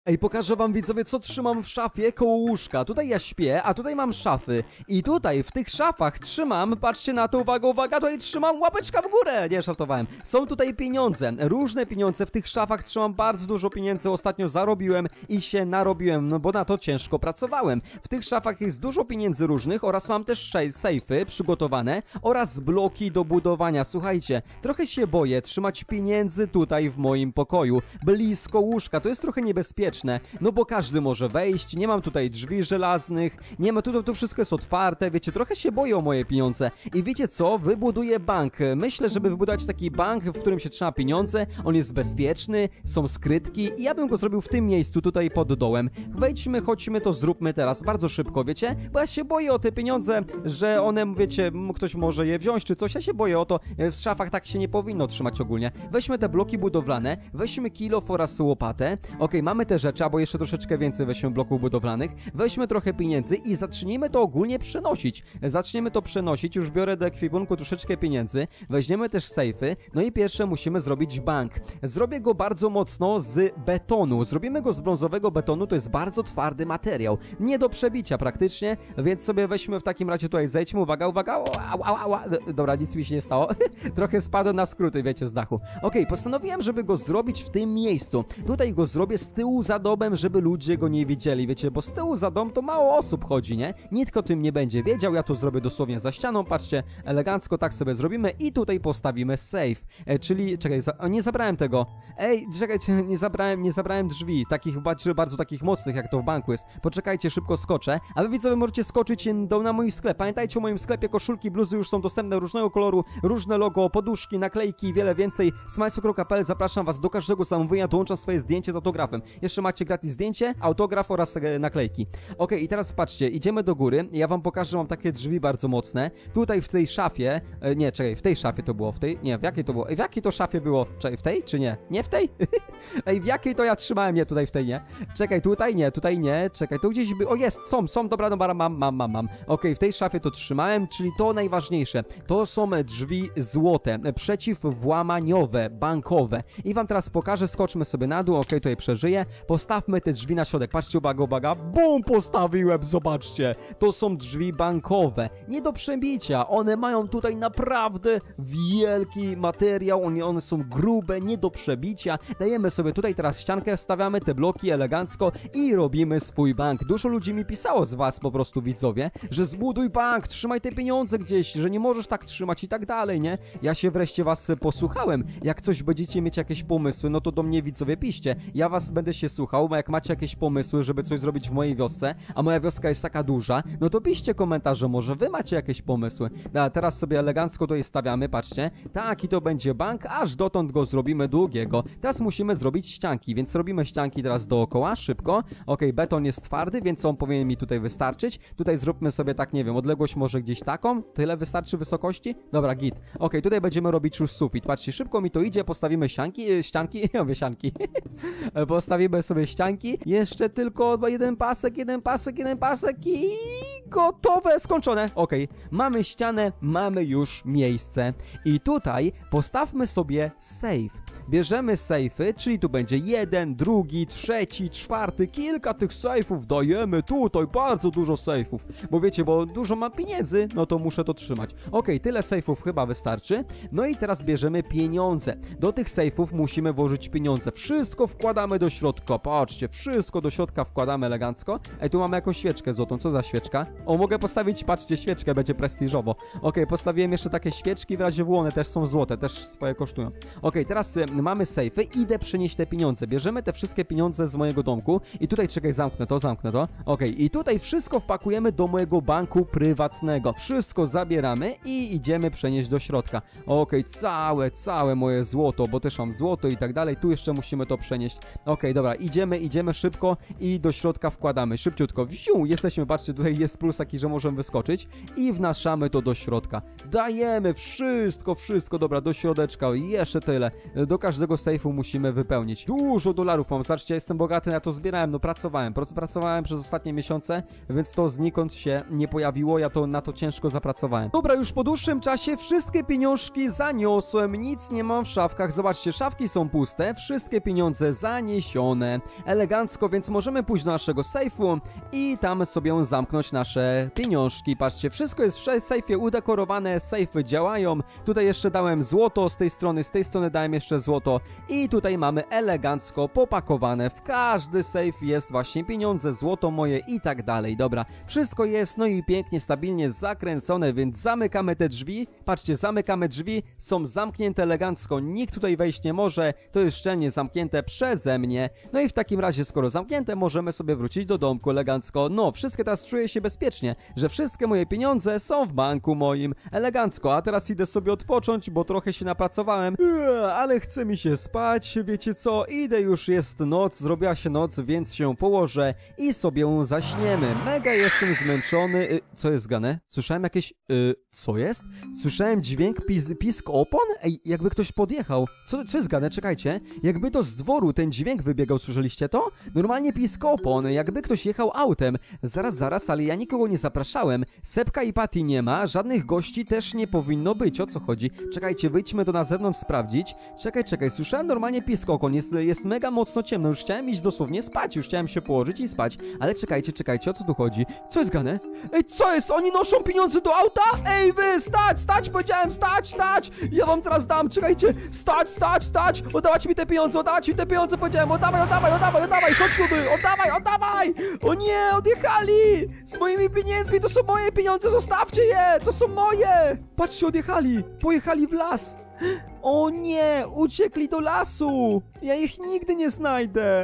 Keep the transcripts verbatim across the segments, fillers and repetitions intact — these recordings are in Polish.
Ej, pokażę wam, widzowie, co trzymam w szafie koło łóżka. Tutaj ja śpię, a tutaj mam szafy. I tutaj, w tych szafach trzymam, patrzcie na to, uwaga, uwaga, tutaj trzymam łapeczka w górę. Nie, żartowałem. Są tutaj pieniądze, różne pieniądze. W tych szafach trzymam bardzo dużo pieniędzy. Ostatnio zarobiłem i się narobiłem, no bo na to ciężko pracowałem. W tych szafach jest dużo pieniędzy różnych oraz mam też sejfy przygotowane oraz bloki do budowania. Słuchajcie, trochę się boję trzymać pieniędzy tutaj w moim pokoju, blisko łóżka. To jest trochę niebezpieczne. No bo każdy może wejść, nie mam tutaj drzwi żelaznych, nie ma, tu, tu wszystko jest otwarte, wiecie, trochę się boję o moje pieniądze. I wiecie co? Wybuduję bank. Myślę, żeby wybudować taki bank, w którym się trzyma pieniądze, on jest bezpieczny, są skrytki i ja bym go zrobił w tym miejscu, tutaj pod dołem. Wejdźmy, chodźmy, to zróbmy teraz, bardzo szybko, wiecie? Bo ja się boję o te pieniądze, że one, wiecie, ktoś może je wziąć czy coś, ja się boję o to, w szafach tak się nie powinno trzymać ogólnie. Weźmy te bloki budowlane, weźmy kilof oraz łopatę, okej, mamy te rzeczy, albo jeszcze troszeczkę więcej weźmy bloków budowlanych, weźmy trochę pieniędzy i zacznijmy to ogólnie przenosić. Zaczniemy to przenosić, już biorę do ekwipunku troszeczkę pieniędzy, weźmiemy też sejfy, no i pierwsze musimy zrobić bank. Zrobię go bardzo mocno z betonu, zrobimy go z brązowego betonu, to jest bardzo twardy materiał, nie do przebicia praktycznie, więc sobie weźmy w takim razie tutaj, zejdźmy, uwaga, uwaga, au, au, au, au. Dobra, nic mi się nie stało, trochę spadłem na skróty, wiecie, z dachu. Okej, postanowiłem, żeby go zrobić w tym miejscu, tutaj go zrobię z tyłu za domem, żeby ludzie go nie widzieli, wiecie, bo z tyłu za dom to mało osób chodzi, nie? Nikt o tym nie będzie wiedział, ja to zrobię dosłownie za ścianą, patrzcie, elegancko tak sobie zrobimy i tutaj postawimy safe, e, czyli, czekaj, za, o, nie zabrałem tego, ej, czekajcie, nie zabrałem, nie zabrałem drzwi, takich, bardzo, bardzo takich mocnych, jak to w banku jest, poczekajcie, szybko skoczę, a wy widzowie możecie skoczyć do, na mój sklep, pamiętajcie o moim sklepie, koszulki, bluzy już są dostępne różnego koloru, różne logo, poduszki, naklejki i wiele więcej, smajso kropka p l, zapraszam was do każdego zamówienia, dołączam swoje zdjęcie z autografem, jeszcze macie gratis zdjęcie, autograf oraz e, naklejki. Ok, i teraz patrzcie, idziemy do góry, ja wam pokażę, mam takie drzwi bardzo mocne, tutaj w tej szafie, e, nie, czekaj, w tej szafie to było, w tej, nie, w jakiej to było, w jakiej to szafie było, czekaj, w tej, czy nie? Nie w tej? Ej, w jakiej to ja trzymałem, nie, tutaj w tej, nie? Czekaj, tutaj nie, tutaj nie, czekaj, to gdzieś by, o jest, są, są, dobra, dobra, mam, mam, mam, mam, ok, w tej szafie to trzymałem, czyli to najważniejsze, to są drzwi złote, przeciwwłamaniowe, bankowe i wam teraz pokażę, skoczmy sobie na dół, ok, tutaj przeżyję, postawmy te drzwi na środek, patrzcie, uwaga, uwaga, bum, postawiłem, zobaczcie, to są drzwi bankowe, nie do przebicia, one mają tutaj naprawdę wielki materiał, one, one są grube, nie do przebicia, dajemy sobie tutaj teraz ściankę, stawiamy te bloki elegancko i robimy swój bank. Dużo ludzi mi pisało z was po prostu, widzowie, że zbuduj bank, trzymaj te pieniądze gdzieś, że nie możesz tak trzymać i tak dalej, nie? Ja się wreszcie was posłuchałem, jak coś będziecie mieć jakieś pomysły, no to do mnie, widzowie, piszcie, ja was będę się słuchał, bo jak macie jakieś pomysły, żeby coś zrobić w mojej wiosce, a moja wioska jest taka duża, no to piszcie komentarze, może wy macie jakieś pomysły. No, a teraz sobie elegancko tutaj stawiamy, patrzcie, tak, i to będzie bank, aż dotąd go zrobimy długiego. Teraz musimy zrobić ścianki, więc robimy ścianki teraz dookoła, szybko. Ok, beton jest twardy, więc on powinien mi tutaj wystarczyć. Tutaj zróbmy sobie tak, nie wiem, odległość może gdzieś taką, tyle wystarczy wysokości? Dobra, git. Ok, tutaj będziemy robić już sufit, patrzcie, szybko mi to idzie, postawimy ścianki, ścianki, ja mówię ścianki, postawimy sobie ścianki, jeszcze tylko jeden pasek, jeden pasek, jeden pasek i gotowe, skończone. Ok, mamy ścianę, mamy już miejsce i tutaj postawmy sobie safe. Bierzemy sejfy, czyli tu będzie jeden, drugi, trzeci, czwarty, kilka tych sejfów dajemy tutaj, bardzo dużo sejfów, bo wiecie, bo dużo mam pieniędzy, no to muszę to trzymać. Ok, tyle sejfów chyba wystarczy. No i teraz bierzemy pieniądze. Do tych sejfów musimy włożyć pieniądze. Wszystko wkładamy do środka, patrzcie, wszystko do środka wkładamy elegancko. Ej, tu mamy jakąś świeczkę złotą, co za świeczka? O, mogę postawić, patrzcie, świeczkę, będzie prestiżowo. Ok, postawiłem jeszcze takie świeczki, w razie W, one też są złote, też swoje kosztują. Ok, teraz y, mamy sejfy, idę przynieść te pieniądze. Bierzemy te wszystkie pieniądze z mojego domku i tutaj, czekaj, zamknę to, zamknę to. Ok, i tutaj wszystko wpakujemy do mojego banku prywatnego. Wszystko zabieramy i idziemy przenieść do środka. Ok, całe, całe moje złoto, bo też mam złoto i tak dalej. Tu jeszcze musimy to przenieść. Ok, dobra, idziemy, idziemy szybko i do środka wkładamy. Szybciutko, wziu, jesteśmy, patrzcie, tutaj jest plus taki, że możemy wyskoczyć i wnaszamy to do środka. Dajemy wszystko, wszystko, dobra, do środeczka, jeszcze tyle. Do każdego sejfu musimy wypełnić. Dużo dolarów mam, zobaczcie, jestem bogaty, ja to zbierałem, no pracowałem, pracowałem przez ostatnie miesiące, więc to znikąd się nie pojawiło, ja to na to ciężko zapracowałem. Dobra, już po dłuższym czasie wszystkie pieniążki zaniosłem, nic nie mam w szafkach, zobaczcie, szafki są puste, wszystkie pieniądze zaniesione, elegancko, więc możemy pójść do naszego sejfu i tam sobie zamknąć nasze pieniążki. Patrzcie, wszystko jest w sejfie udekorowane, sejfy działają, tutaj jeszcze dałem złoto z tej strony, z tej strony dałem jeszcze złoto i tutaj mamy elegancko popakowane, w każdy sejf jest właśnie pieniądze, złoto moje i tak dalej. Dobra, wszystko jest, no i pięknie, stabilnie zakręcone, więc zamykamy te drzwi, patrzcie, zamykamy drzwi, są zamknięte elegancko, nikt tutaj wejść nie może, to jest szczelnie zamknięte przeze mnie, no i w takim razie, skoro zamknięte, możemy sobie wrócić do domku elegancko, no, wszystkie teraz czuję się bezpiecznie, że wszystkie moje pieniądze są w banku moim, elegancko, a teraz idę sobie odpocząć, bo trochę się napracowałem, eee, ale chce mi się spać, wiecie co, idę, już jest noc, zrobiła się noc, więc się położę i sobie zaśniemy, mega jestem zmęczony, y, co jest grane? Słyszałem jakieś, y, co jest? Słyszałem dźwięk pis pisk opon? Ej, jakby ktoś podjechał, co, co jest grane? Czekajcie, jakby to z dworu ten dźwięk wybiegał, słyszeliście to? Normalnie pisk opon, jakby ktoś jechał autem, zaraz, zaraz, ale ja nikogo nie zapraszałem, Sepka i Patty nie ma, żadnych gości też nie powinno być, o co chodzi? Czekajcie, wyjdźmy to na zewnątrz sprawdzić, czekaj, czekaj, słyszałem normalnie pisk opon, jest, jest mega mocno ciemno, już chciałem iść dosłownie spać, już chciałem się położyć i spać, ale czekajcie, czekajcie, o co tu chodzi? Co jest grane? Ej, co jest? Oni noszą pieniądze do auta? Ej, wy, stać, stać, powiedziałem, stać, stać! Ja wam teraz dam, czekajcie, stać, stać, stać! Oddawać mi te pieniądze, oddawać mi te pieniądze, powiedziałem, oddawaj, oddawaj, oddawaj, oddawaj, chodź tu, oddawaj, oddawaj! O nie, odjechali! Z moimi pieniędzmi, to są moje pieniądze, zostawcie je! To są moje! Patrzcie, odjechali, pojechali w las. O nie, uciekli do lasu! Ja ich nigdy nie znajdę!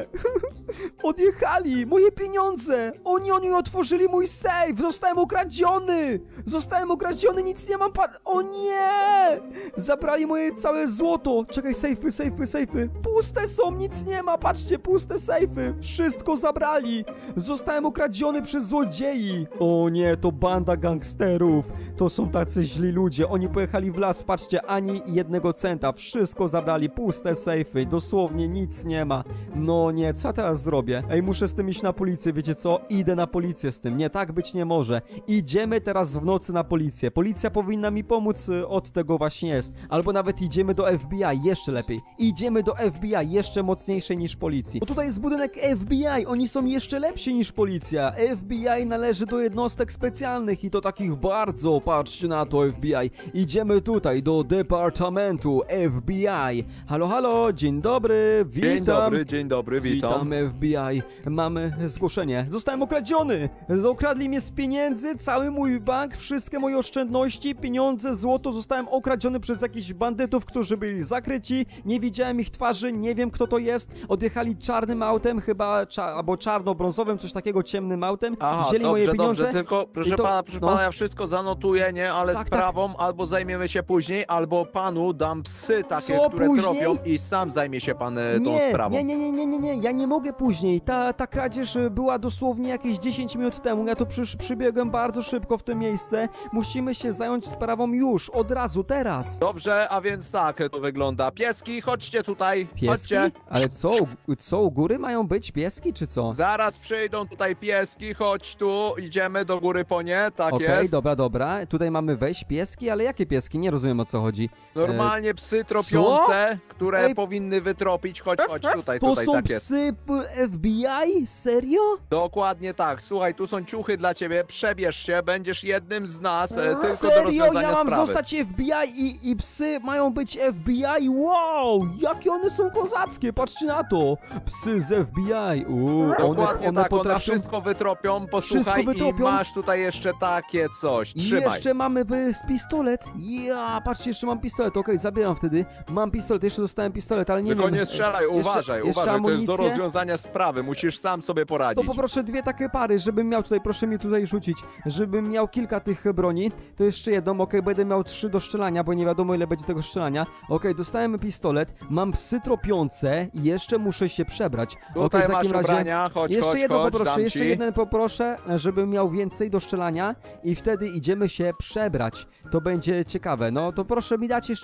Odjechali! Moje pieniądze! Oni, oni otworzyli mój sejf! Zostałem okradziony! Zostałem okradziony, nic nie mam pa... O nie! Zabrali moje całe złoto! Czekaj, sejfy, sejfy, sejfy! Puste są, nic nie ma! Patrzcie, puste sejfy! Wszystko zabrali! Zostałem okradziony przez złodziei! O nie, to banda gangsterów! To są tacy źli ludzie! Oni pojechali w las, patrzcie, ani jednego centa! Wszystko zabrali, puste sejfy! Dosłownie nic nie ma! No nie, co ja teraz zrobię? Ej, muszę z tym iść na policję, wiecie co? Idę na policję z tym, nie, tak być nie może. Idziemy teraz w nocy na policję. Policja powinna mi pomóc, y, od tego właśnie jest. Albo nawet idziemy do F B I, jeszcze lepiej. Idziemy do F B I, jeszcze mocniejszej niż policji. Bo tutaj jest budynek F B I, oni są jeszcze lepsi niż policja. F B I należy do jednostek specjalnych i to takich bardzo, patrzcie na to F B I. Idziemy tutaj do Departamentu F B I. Halo, halo, dzień dobry, witam. Dzień dobry, dzień dobry, witam. Witam F B I. Mamy zgłoszenie. Zostałem okradziony! Okradli mnie z pieniędzy, cały mój bank, wszystkie moje oszczędności, pieniądze, złoto. Zostałem okradziony przez jakichś bandytów, którzy byli zakryci. Nie widziałem ich twarzy, nie wiem kto to jest. Odjechali czarnym autem, chyba cza albo czarno-brązowym, coś takiego, ciemnym autem. Aha, wzięli dobrze, moje pieniądze. Dobrze, tylko proszę to, pana, proszę no. pana, ja wszystko zanotuję, nie? Ale Tak, sprawą tak. Albo zajmiemy się później, albo panu dam psy takie, Co, które później? tropią i sam zajmie się pan e, tą Nie, sprawą. nie, nie, nie, nie, nie, nie, ja nie mogę później. Ta, ta kradzież y, była dosłownie jakieś dziesięć minut temu. Ja tu przy, przybiegłem bardzo szybko w to miejsce. Musimy się zająć sprawą już, od razu, teraz. Dobrze, a więc tak to wygląda. Pieski, chodźcie tutaj, Pieski? chodźcie. Ale co, u- co, u góry mają być pieski, czy co? Zaraz przyjdą tutaj pieski, chodź tu, idziemy do góry po nie, tak Okej, jest. dobra, dobra. Tutaj mamy wejść pieski, ale jakie pieski? Nie rozumiem, o co chodzi. Normalnie psy tropiące, które Ej. powinny wytropić. Chodź, chodź tutaj, To tutaj, są tak jest. psy p- F B I? Serio? Dokładnie tak. Słuchaj, tu są ciuchy dla ciebie, przebierz się, będziesz jednym z nas, e, tylko do Serio? rozwiązania Ja mam sprawy. zostać F B I i, i psy mają być F B I? Wow! Jakie one są kozackie, patrzcie na to! Psy z F B I. Uuu, one, Dokładnie one tak, one potrafią... wszystko wytropią, posłuchaj, Wszystko wytropią? i masz tutaj jeszcze takie coś, I trzymaj. jeszcze mamy by, z pistolet. Ja, patrzcie, jeszcze mam pistolet. Okej, zabieram wtedy. Mam pistolet, jeszcze dostałem pistolet, ale nie Tylko wiem. nie strzelaj, jeszcze, uważaj, jeszcze uważaj, to jest do amunicję. rozwiązania sprawy, musisz sam sobie To poradzić. poproszę dwie takie pary, żebym miał tutaj, proszę mi tutaj rzucić, żebym miał kilka tych broni. To jeszcze jedną, okej, będę miał trzy do strzelania, bo nie wiadomo ile będzie tego strzelania. Okej, dostałem pistolet, mam psy tropiące i jeszcze muszę się przebrać. Tutaj Okej, w masz takim razie ubrania, chodź, jeszcze chodź, jedno chodź, poproszę, dam jeszcze ci. jeden poproszę, żebym miał więcej do strzelania i wtedy idziemy się przebrać. To będzie ciekawe. No to proszę mi dać jeszcze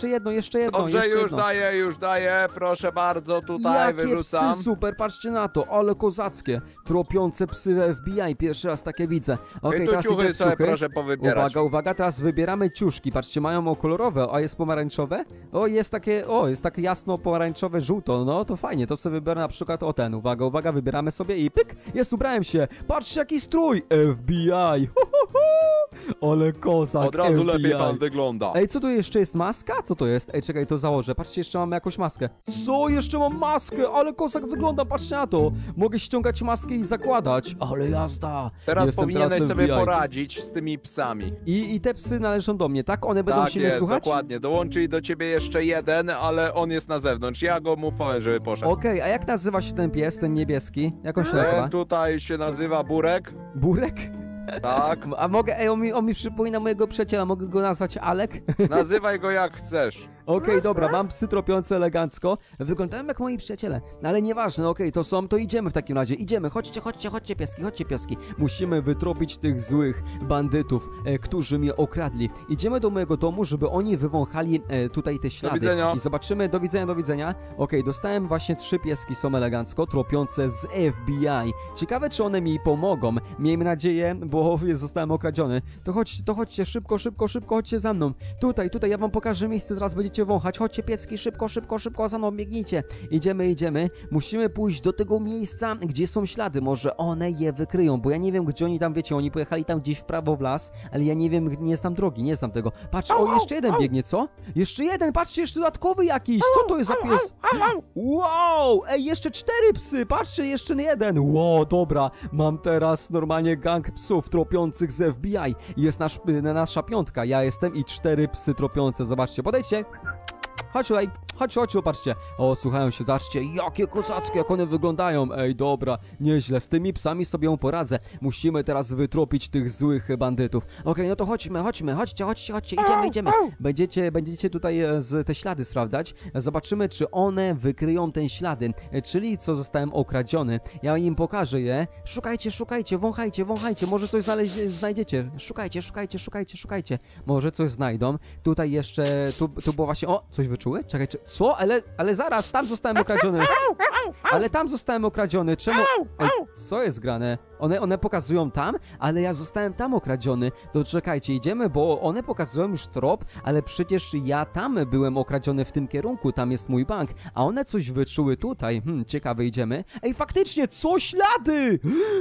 jeszcze jedno, jeszcze jedno, Dobrze, jeszcze już jedno. daję, już daję, proszę bardzo, tutaj Jakie wyrzucam. psy, super, patrzcie na to, ale kozackie. Tropiące psy F B I, pierwszy raz takie widzę. Okej, I tu teraz idę ciuchy w sobie ciuchy. proszę powybierać. Uwaga, uwaga, teraz wybieramy ciuszki. Patrzcie, mają o kolorowe, a jest pomarańczowe. O, jest takie, o, jest takie jasno pomarańczowe, żółto. No to fajnie, to sobie wybiorę na przykład o ten. Uwaga, uwaga, wybieramy sobie i pyk, jest, ubrałem się. Patrzcie, jaki strój, F B I. Ho, ho, ho. Ale kozak, Od razu F B I. lepiej pan wygląda. Ej, co tu jeszcze jest? Maska? Co to jest? Ej, czekaj, to założę. Patrzcie, jeszcze mamy jakąś maskę. Co? Jeszcze mam maskę, ale kozak wygląda, patrzcie na to. Mogę ściągać maskę i zakładać. Ale jazda. Teraz Jestem powinieneś teraz sobie F B I. poradzić z tymi psami. I, I te psy należą do mnie, tak? One będą Tak się mnie jest, słuchać? dokładnie. Dołączy do ciebie jeszcze jeden, ale on jest na zewnątrz. Ja go mu powiem, żeby poszedł. Okej, a jak nazywa się ten pies, ten niebieski? Jak on się nazywa? Ten tutaj się nazywa Burek. Burek? Tak. A mogę, ej, on mi, on mi przypomina mojego przyjaciela, mogę go nazwać Alek? Nazywaj go jak chcesz. Okej, dobra, mam psy tropiące elegancko. Wyglądają jak moi przyjaciele, no ale nieważne, okej, to są, to idziemy w takim razie. Idziemy, chodźcie, chodźcie, chodźcie pieski, chodźcie pieski. Musimy wytropić tych złych bandytów, e, którzy mnie okradli. Idziemy do mojego domu, żeby oni wywąchali e, tutaj te ślady. widzenia. I zobaczymy, do widzenia, do widzenia. Okej, dostałem właśnie trzy pieski, są elegancko, tropiące z F B I. Ciekawe, czy one mi pomogą. Miejmy nadzieję, bo zostałem okradziony. To chodźcie, to chodźcie, szybko, szybko, szybko, chodźcie za mną. Tutaj, tutaj, ja wam pokażę miejsce, zaraz będziecie wąchać. Chodźcie pieski, szybko, szybko, szybko, za mną biegnijcie. Idziemy, idziemy. Musimy pójść do tego miejsca, gdzie są ślady. Może one je wykryją, bo ja nie wiem, gdzie oni tam, wiecie, oni pojechali tam gdzieś w prawo w las, ale ja nie wiem, nie znam drogi, nie znam tego. Patrz, o, jeszcze jeden biegnie, co? Jeszcze jeden, patrzcie, jeszcze dodatkowy jakiś. Co to jest za pies? Wow, ej, jeszcze cztery psy, patrzcie, jeszcze jeden. Wow, dobra, mam teraz normalnie gang psów tropiących z F B I. Jest nasz, nasza piątka, ja jestem i cztery psy tropiące, zobaczcie, podejdźcie. Chodź tutaj, chodź, chodź, patrzcie. O, słuchają się, zobaczcie, jakie kozackie, jak one wyglądają. Ej, dobra, nieźle, z tymi psami sobie poradzę. Musimy teraz wytropić tych złych bandytów. Okej, no to chodźmy, chodźmy, chodźcie, chodźcie, chodźcie, idziemy, idziemy. Będziecie, będziecie tutaj e, z, te ślady sprawdzać. Zobaczymy, czy one wykryją te ślady, e, czyli co zostałem okradziony. Ja im pokażę je. Szukajcie, szukajcie, wąchajcie, wąchajcie, może coś znaleźć, znajdziecie. Szukajcie, szukajcie, szukajcie, szukajcie. Może coś znajdą. Tutaj jeszcze, tu, tu było właśnie, o, coś wyczuły? Czekaj, czy, co? Ale, ale zaraz, tam zostałem okradziony. Ale tam zostałem okradziony, czemu? Ej, co jest grane? One, one pokazują tam, ale ja zostałem tam okradziony. To czekajcie, idziemy, bo one pokazują już trop, ale przecież ja tam byłem okradziony w tym kierunku, tam jest mój bank, a one coś wyczuły tutaj. Hmm, ciekawe, idziemy. Ej, faktycznie, co? Ślady!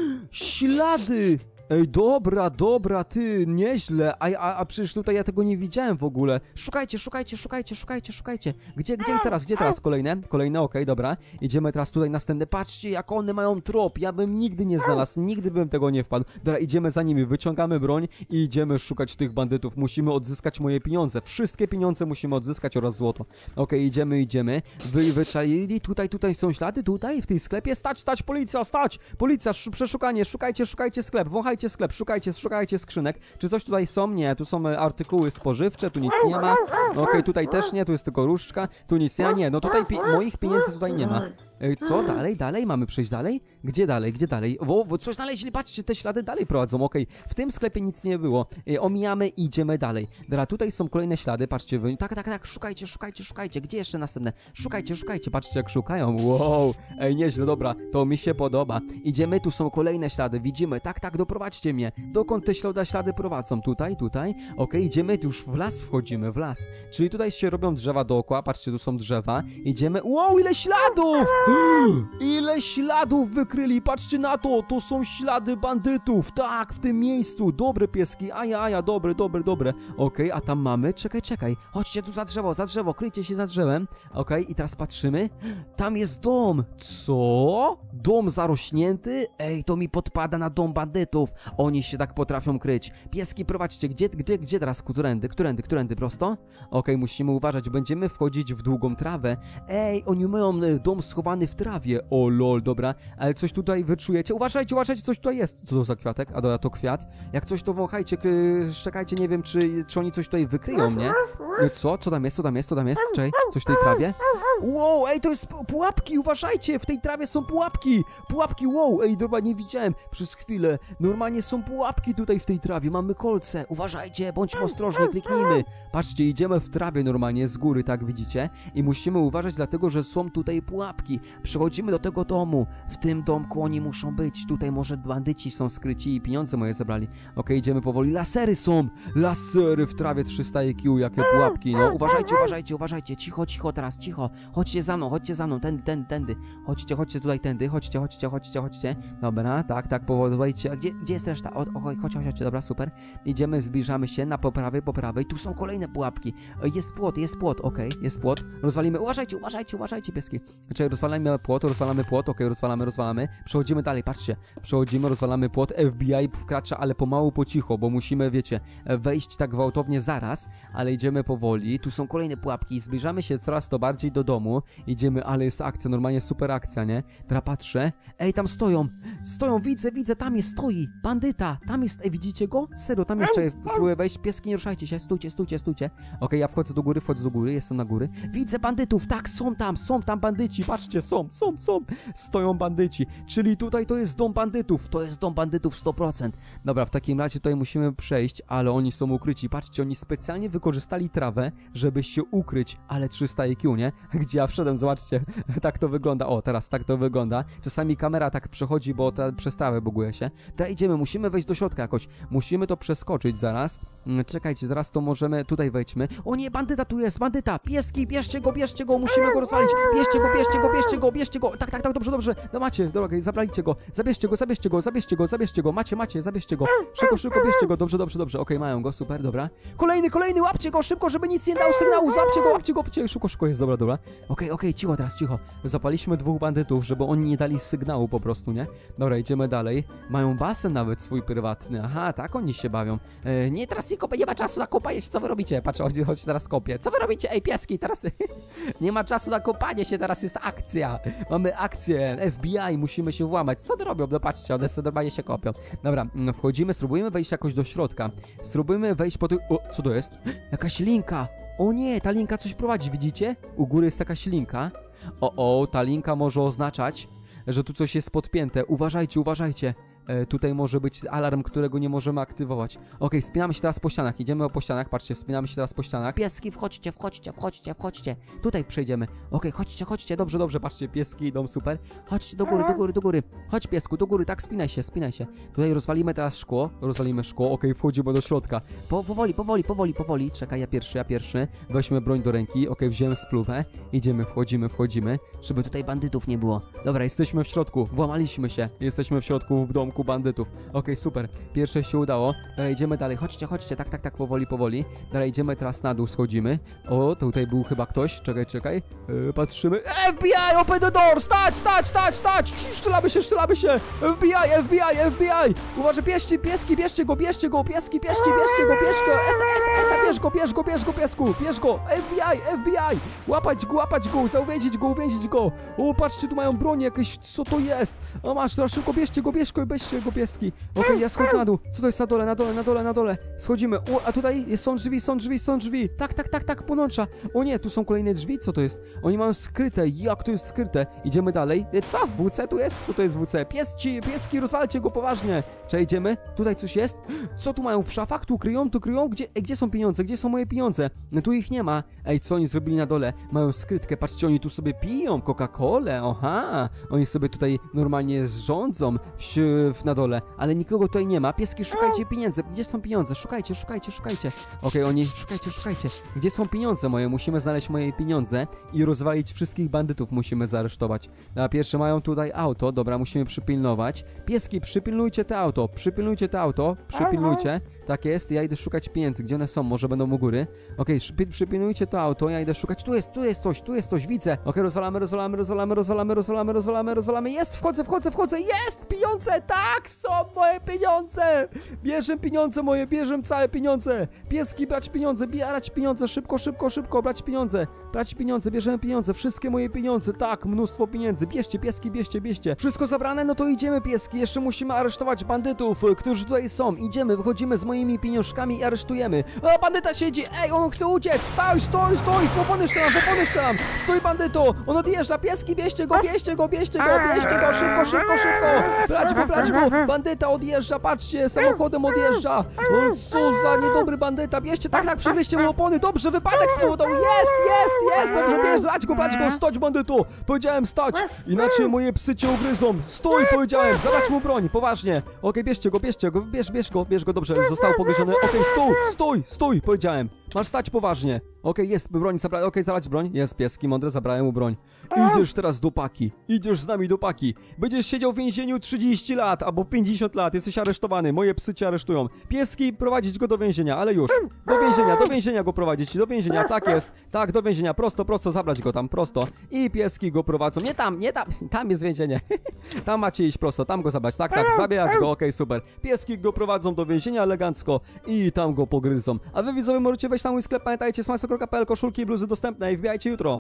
Ślady! Ej, dobra, dobra, ty, nieźle, a, a, a przecież tutaj ja tego nie widziałem w ogóle. Szukajcie, szukajcie, szukajcie, szukajcie, szukajcie. Gdzie, gdzie teraz, gdzie teraz? Kolejne? Kolejne, okej, dobra. Idziemy teraz tutaj następne. Patrzcie, jak one mają trop, ja bym nigdy nie znalazł, nigdy bym tego nie wpadł. Dobra, idziemy za nimi, wyciągamy broń i idziemy szukać tych bandytów. Musimy odzyskać moje pieniądze, wszystkie pieniądze musimy odzyskać oraz złoto. Okej, idziemy, idziemy. Wy, wyczalili, tutaj, tutaj są ślady, tutaj, w tej sklepie. Stać, stać, policja, stać! Policja, przeszukanie, szukajcie, szukajcie sklep, wąchajcie sklep, szukajcie, szukajcie skrzynek. Czy coś tutaj są? Nie, tu są artykuły spożywcze, tu nic nie ma. No, okej, okay, tutaj też nie, tu jest tylko różdżka, tu nic nie ma. Nie, no tutaj pi moich pieniędzy tutaj nie ma. Ej, co? Dalej, dalej? Mamy przejść dalej? Gdzie dalej, gdzie dalej? Wo, wo, coś znaleźli, patrzcie, te ślady dalej prowadzą, okej. Okay. W tym sklepie nic nie było. Ej, omijamy i idziemy dalej. Dobra, tutaj są kolejne ślady, patrzcie, wy... tak, tak, tak, szukajcie, szukajcie, szukajcie. Gdzie jeszcze następne? Szukajcie, szukajcie, patrzcie jak szukają. Wow, ej, nieźle, dobra, to mi się podoba. Idziemy, tu są kolejne ślady, widzimy, tak, tak, doprowadźcie mnie. Dokąd te ślady, ślady prowadzą? Tutaj, tutaj, okej, okay, idziemy, już w las wchodzimy, w las. Czyli tutaj się robią drzewa dookoła, patrzcie, tu są drzewa. Idziemy, wow, ile śladów! Ile śladów wykryli, patrzcie na to, to są ślady bandytów, tak, w tym miejscu, dobre pieski, aja, aja, dobre, dobre, dobre. Okej, okay, a tam mamy, czekaj, czekaj, chodźcie tu za drzewo, za drzewo, kryjcie się za drzewem. Okej, okay, i teraz patrzymy, tam jest dom, co? Dom zarośnięty? Ej, to mi podpada na dom bandytów, oni się tak potrafią kryć. Pieski, prowadźcie, gdzie, gdzie, gdzie teraz, którędy, którędy, którędy, prosto? Okej, okay, musimy uważać, będziemy wchodzić w długą trawę. Ej, oni mają dom schowany w trawie. O lol, dobra, ale coś tutaj wyczujecie? Uważajcie, uważajcie, coś tutaj jest. Co to za kwiatek? A dobra, to kwiat. Jak coś to wąchajcie, szczekajcie, nie wiem, czy, czy oni coś tutaj wykryją, nie? Co? Co tam jest? Co tam jest? Co tam jest? Czekaj, coś w tej trawie? Wow, ej, to jest pu- pułapki, uważajcie, w tej trawie są pułapki. Pułapki, wow, ej, dobra, nie widziałem przez chwilę. Normalnie są pułapki tutaj w tej trawie, mamy kolce. Uważajcie, bądźmy ostrożni, kliknijmy. Patrzcie, idziemy w trawie normalnie z góry, tak widzicie? I musimy uważać, dlatego że są tutaj pułapki. Przechodzimy do tego domu. W tym domku oni muszą być. Tutaj może bandyci są skryci i pieniądze moje zabrali. Okej, idziemy powoli. Lasery są! Lasery w trawie trzysta I Q, jakie pułapki, no. Uważajcie, uważajcie, uważajcie. Cicho, cicho teraz, cicho. Chodźcie za mną, chodźcie za mną, tędy, tędy, tędy. Chodźcie, chodźcie tutaj, tędy, chodźcie, chodźcie, chodźcie, chodźcie. Dobra, tak, tak, powoli wejdźcie. A gdzie, gdzie jest reszta? O, o, chodź, chodź, chodźcie, dobra, super. Idziemy, zbliżamy się na po prawej, po prawej. Tu są kolejne pułapki. Jest płot, jest płot, okej, jest płot. Rozwalimy, uważajcie, uważajcie, uważajcie, pieski. Czyli rozwalamy płot, rozwalamy płot, okej, rozwalamy, rozwalamy. Przechodzimy dalej, patrzcie. Przechodzimy, rozwalamy płot. F B I wkracza, ale pomału, po cicho, bo musimy, wiecie, wejść tak gwałtownie zaraz, ale idziemy powoli. Tu są kolejne pułapki. Zbliżamy się coraz to bardziej do domu. Idziemy, ale jest akcja, normalnie super akcja, nie? Teraz patrzę. Ej, tam stoją. Stoją, widzę, widzę, tam jest, stoi. Bandyta, tam jest, ej, widzicie go? Serio, tam jeszcze spróbuję wejść. Pieski, nie ruszajcie się, stójcie, stójcie, stójcie. Okej, ja wchodzę do góry, wchodzę do góry, jestem na góry. Widzę bandytów, tak, są tam, są tam bandyci, patrzcie, są, są, są. Stoją bandyci, czyli tutaj to jest dom bandytów, to jest dom bandytów sto procent. Dobra, w takim razie tutaj musimy przejść, ale oni są ukryci. Patrzcie, oni specjalnie wykorzystali trawę, żeby się ukryć, ale trzysta I Q, nie? Gdzie ja wszedłem, zobaczcie, tak to wygląda. O, teraz tak to wygląda. Czasami kamera tak przechodzi, bo ta przez trawę buguje się. Teraz idziemy, musimy wejść do środka jakoś. Musimy to przeskoczyć zaraz. Czekajcie, zaraz to możemy, tutaj wejdźmy. O nie, bandyta tu jest, bandyta! Pieski, bierzcie go, bierzcie go, musimy go rozwalić. Bierzcie go, bierzcie go, bierzcie go, bierzcie go. Tak, tak, tak, dobrze, dobrze. No macie, dobra, zabraliście go. Zabierzcie go, zabierzcie go, zabierzcie go, zabierzcie go. Macie, macie, zabierzcie go. Szybko, szybko, bierzcie go. Dobrze, dobrze, dobrze. Okej, mają go, super, dobra. Kolejny, kolejny, łapcie go szybko, żeby nic nie dał sygnału. Złapcie go, łapcie go, szybko, szybko, szybko jest, dobra, dobra. Okej, okej, cicho teraz, cicho. Zapaliśmy dwóch bandytów, żeby oni nie dali sygnału po prostu, nie? Dobra, idziemy dalej. Mają basen nawet swój prywatny. Aha, tak oni się bawią. E, nie, teraz nie kopę, nie ma czasu na kopanie się. Co wy robicie? Patrz, chodź, chodź teraz kopię. Co wy robicie? Ej, pieski, teraz nie ma czasu na kopanie się, teraz jest akcja. Mamy akcję. F B I, musimy się włamać. Co ty robią? No patrzcie, one sobie normalnie się kopią. Dobra, wchodzimy, spróbujemy wejść jakoś do środka. Spróbujemy wejść po tych... O, co to jest? Jakaś linka. O nie, ta linka coś prowadzi, widzicie? U góry jest jakaś linka. O, o, ta linka może oznaczać, że tu coś jest podpięte. Uważajcie, uważajcie. E, tutaj może być alarm, którego nie możemy aktywować. Okej, wspinamy się teraz po ścianach. Idziemy po ścianach, patrzcie, wspinamy się teraz po ścianach. Pieski, wchodźcie, wchodźcie, wchodźcie, wchodźcie. Tutaj przejdziemy. Okej, chodźcie, chodźcie, dobrze, dobrze, patrzcie, pieski idą, super. Chodźcie do góry, do góry, do góry. Chodź, piesku, do góry, tak, spinaj się, spinaj się. Tutaj rozwalimy teraz szkło, rozwalimy szkło. Okej, wchodzimy do środka. Po, powoli, powoli, powoli, powoli. Czekaj, ja pierwszy, ja pierwszy. Weźmy broń do ręki. Okej, wziąłem spluwę. Idziemy, wchodzimy, wchodzimy, żeby tutaj bandytów nie było. Dobra, jesteśmy w środku, włamaliśmy się. Jesteśmy w środku w domku bandytów. Okej, okay, super. Pierwsze się udało. Dalej idziemy dalej. Chodźcie, chodźcie. Tak, tak, tak, powoli, powoli. Dalej idziemy teraz na dół, schodzimy. O, tutaj był chyba ktoś. Czekaj, czekaj. Yy, patrzymy. F B I, open the door! Stać, stać, stać, stać! Strzelamy się, strzelamy się! F B I, F B I, F B I! Uważaj, bierzcie, pieski, bierzcie go, bierzcie go, pieski, bierzcie, bierzcie go, bierz go! S, S, S, bierz go, bierz go, bierz go, piesku, bierz go! F B I, F B I! Łapać go, łapać go, zauwięzić go, uwięzić go! O, patrzcie, tu mają broń jakieś, co to jest? O, masz, teraz szybko, bierzcie go, bierz go, bierzcie go, pieski! Okej, okay, ja schodzę na dół. Co to jest na dole, na dole, na dole, na dole? Schodzimy. O, a tutaj jest, są drzwi, są drzwi, są drzwi. Tak, tak, tak, tak, płonącza. O nie, tu są kolejne drzwi. Co to jest? Oni mają skryte. Jak to jest skryte? Idziemy dalej. Co? W C tu jest? Co to jest W C? Pieski, pieski, rozwalcie go poważnie. Czy idziemy? Tutaj coś jest? Co tu mają w szafach? Tu kryją, tu kryją? Gdzie, ej, gdzie są pieniądze? Gdzie są moje pieniądze? No, tu ich nie ma. Ej, co oni zrobili na dole? Mają skrytkę. Patrzcie, oni tu sobie piją Coca-Colę. Oha. Oni sobie tutaj normalnie rządzą w, w, na dole. Ale nikogo tutaj nie ma. Pieski, szukajcie pieniędzy. Gdzie są pieniądze? Szukajcie, szukajcie, szukajcie. Okej, okay, oni, szukajcie, szukajcie. Gdzie są pieniądze moje? Musimy znaleźć moje pieniądze i rozwalić wszystkich bandytów. Musimy zaresztować. Na pierwsze mają tutaj auto. Dobra, musimy przypilnować. Pieski, przypilnujcie te auto. Przypilnujcie te auto. Przypilnujcie. Tak jest, ja idę szukać pieniędzy. Gdzie one są? Może będą u góry? Okej, okay, przypilnujcie to auto. Ja idę szukać. Tu jest, tu jest coś, tu jest coś, widzę. Okej, okay, rozwalamy, rozwalamy, rozwalamy, rozwalamy, rozwalamy, rozwalamy, rozwalamy. Jest, wchodzę, wchodzę, wchodzę. Jest! Pieniądze! Tak, są moje pieniądze! Bierzem pieniądze moje, bierzem całe pieniądze. Pieski, brać pieniądze, bierać pieniądze, szybko, szybko, szybko, brać pieniądze. brać pieniądze, bierzemy pieniądze, wszystkie moje pieniądze, tak, mnóstwo pieniędzy, bierzcie pieski, bierzcie, bierzcie. Wszystko zabrane, no to idziemy pieski, jeszcze musimy aresztować bandytów, y, którzy tutaj są. Idziemy, wychodzimy z moimi pieniążkami i aresztujemy. A, bandyta siedzi, ej, on chce uciec, stój, stój, stój, w opony strzelam, w opony strzelam, stój bandyto, on odjeżdża, pieski, bierzcie go, bierzcie go, bierzcie go, bierzcie go, szybko, szybko, szybko, brać go, brać go, bandyta odjeżdża, patrzcie, samochodem odjeżdża, o, co za niedobry bandyta, bierzcie, tak, tak, przywieźcie mu opony, dobrze, wypadek spowodował, jest, jest, jest, dobrze, bierz, brać go, brać go, stać bandyto, powiedziałem stać, inaczej moje psy cię ugryzą, stój, powiedziałem, zabrać mu broń, poważnie, okej, bierzcie go, bierzcie go, bierz, bierz go, bierz go, dobrze, został pogryziony, okej, stój, stój, stój, powiedziałem, masz stać poważnie, okej, jest broń, zabra... okej, zabrać broń, jest pieski, mądre, zabrałem mu broń, idziesz teraz do paki, idziesz z nami do paki, będziesz siedział w więzieniu trzydzieści lat, albo pięćdziesiąt lat, jesteś aresztowany, moje psy cię aresztują, pieski, prowadzić go do więzienia, ale już, do więzienia, do więzienia go prowadzić, do więzienia, tak jest, tak, do więzienia, prosto, prosto, zabrać go tam, prosto, i pieski go prowadzą, nie tam, nie tam, tam jest więzienie, tam macie iść prosto, tam go zabrać, tak, tak, zabierać go, okej, super, pieski go prowadzą do więzienia elegancko i tam go pogryzą, a wy widzowie możecie wejść na mój sklep, pamiętajcie, smajso kropka pe el, koszulki i bluzy dostępne i wbijajcie jutro.